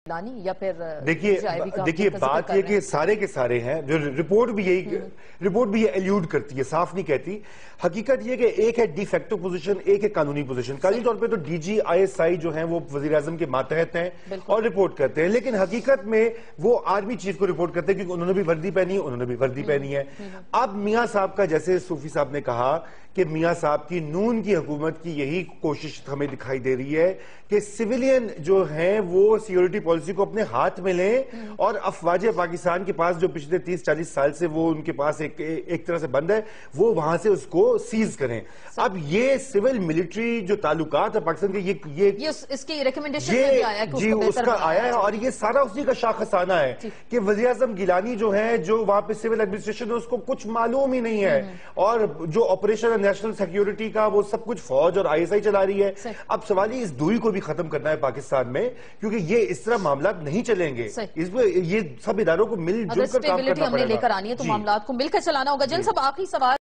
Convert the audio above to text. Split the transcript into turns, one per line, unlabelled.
گیلانی یا پھر
دیکھیے بات یہ کہ سارے کے سارے ہیں جو رپورٹ بھی یہ ایلیوڈ کرتی ہے، صاف نہیں کہتی. حقیقت یہ کہ ایک ہے ڈی فیکٹو پوزیشن، ایک ہے قانونی پوزیشن. قانونی طور پہ تو D G I S I جو ہیں وہ وزیر اعظم کے ماتحت ہیں اور رپورٹ کرتے ہیں، لیکن حقیقت میں وہ آرمی چیف کو رپورٹ کرتے ہیں کیونکہ انہوں نے بھی وردی پہنی ہے، انہوں نے بھی وردی پہنی ہے. اب میاں صاحب کا، جیسے صوفی صاحب نے کہا کہ میاں صاحب کی نون کی حکومت کی یہی کوشش ہمیں دکھائی دے رہی ہے کہ سیولین جو ہیں وہ سیکیورٹی پالیسی کو اپنے ہاتھ میں لیں اور افواج پاکستان کے پاس جو پچھلے 30-40 سال سے وہ ان کے پاس ایک طرح سے بند ہے، وہ وہاں سے اس کو سیز کریں. اب یہ سول ملٹری جو تعلقات ہے پاکستان کے، یہ
اس کی ریکمنڈیشن میں بھی آیا
جی اس کا آیا ہے اور یہ سارا اسی کا شاخسانہ ہے کہ وزیر اعظم گیلانی جو ہے، جو وہاں پہ سول ایڈمنسٹریشن ہے، اس کو کچھ معلوم ہی نہیں ہے، اور جو آپریشن نیشنل سیکیورٹی کا وہ سب کچھ فوج اور آئی ایس آئی چلا رہی ہے. اب سوال اس دوری کو بھی ختم کرنا ہے پاکستان میں، کیونکہ یہ اس طرح معاملات نہیں چلیں گے. اس میں یہ سب اداروں کو مل جل کر کام کرنا پڑے گا.
ہم نے لے کر آنی ہے تو معاملات کو مل کر چلانا ہوگا. جن سب آخری سوال